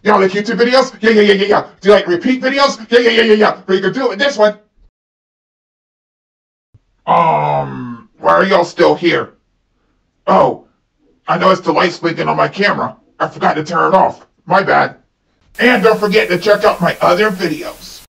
You like YouTube videos? Yeah. Do you like repeat videos? Yeah. But you can do it with this one. Why are y'all still here? Oh, I noticed the light's blinking on my camera. I forgot to turn it off. My bad. And don't forget to check out my other videos.